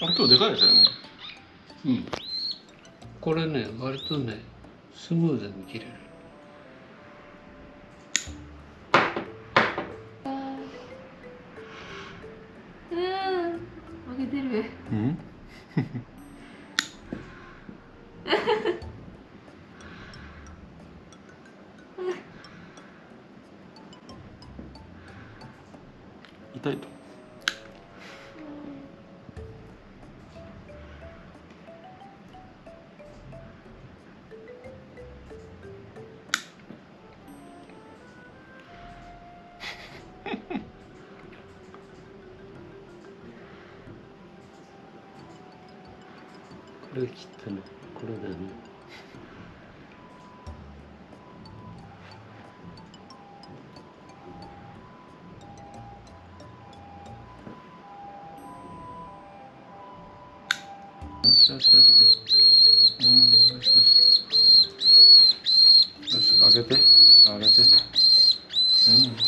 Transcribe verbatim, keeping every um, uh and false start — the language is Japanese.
あ、今日でかいですよね。 うん。これね、割とね、スムーズに切れる。 うん、負けてる。 うん。痛いと。 これ切ったの、これだね。 よしよしよし。うん、よしよし。よし、上げて、上げて。うん。